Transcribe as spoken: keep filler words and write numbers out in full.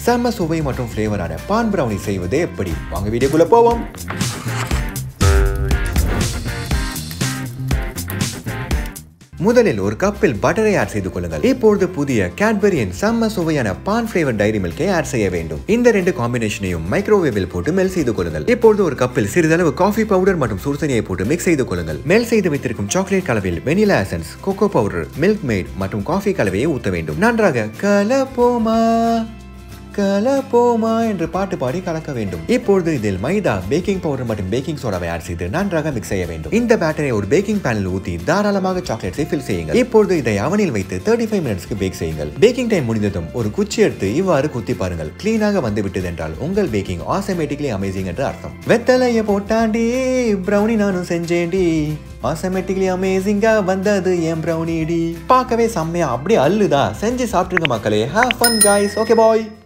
செம்ம சுவை மற்றும் ஃப்ளேவரான பான் பிரவுனி செய்வது எப்படி? வாங்க வீடியோக்குள்ள போவோம். முதலில் ஒரு கப்பில் பட்டரை ஆட் செய்து கொள்ளுங்கள். இப்பொழுது புதிய கேட்பரியின் செம்ம சுவையான பான் ஃபிளேவர்ட் டைரி மில்கை ஆட் செய்ய வேண்டும். இந்த ரெண்டு காம்பினேஷனையும் மைக்ரோவேவில் போட்டு மெல்ட் செய்து கொள்ளுங்கள். இப்பொழுது ஒரு கப்பில் சிறிதளவு காஃபி பவுடர் மற்றும் சுடுதண்ணியை போட்டு மிக்ஸ் செய்து கொள்ளுங்கள். மெல்ட் செய்து வைத்திருக்கும் சாக்லேட் கலவையில் vanilla essence, cocoa powder, Milkmaid மற்றும் காஃபி கலவையை ஊற்ற வேண்டும். நன்றாக கலப்போமா கலப்போமா என்று பாட்டு பாடி கலக்க வேண்டும். இப்பொழுது இதில் மைதா, பேக்கிங் பவுடர் மற்றும் பேக்கிங் சோடாவை ஆட் செய்து நன்றாக மிக்ஸ் செய்ய வேண்டும். இந்த பேட்டரை ஒரு பேக்கிங் பேனில் ஊற்றி தாராளமாக சாக்லேட்ஸை ஃபில் செய்யுங்கள். இப்பொழுது இதை அவனில் வைத்து முப்பத்தி ஐந்து மினிட்ஸ்க்கு பேக் செய்யுங்கள். பேக்கிங் டைம் முடிந்ததும் ஒரு குச்சி எடுத்து இவ்வாறு குத்தி பாருங்கள். கிளீனாக வந்து விட்டது என்றால் உங்கள் பேக்கிங் ஆட்டோமேட்டிக்கலி அமேசிங் என்று அர்த்தம். வெத்தலைய போட்டாண்டி பிரவுனி நானும் செஞ்சேண்டி, ஆட்டோமேட்டிக்கலி அமேசிங்கா வந்தது என் பிரவுனி டி. பார்க்கவே செம்மையா அப்படியே அள்ளுதா. செஞ்சு சாப்பிட்டுருங்க மக்களே. Have fun guys. Okay bye.